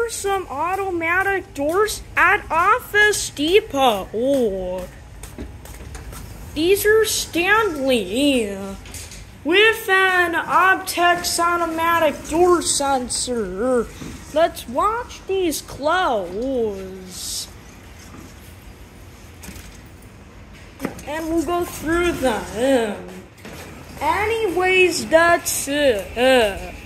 are some automatic doors at Office Depot. Oh. These are Stanley with an Optex automatic door sensor. Let's watch these close. And we'll go through them. Anyways, that's it.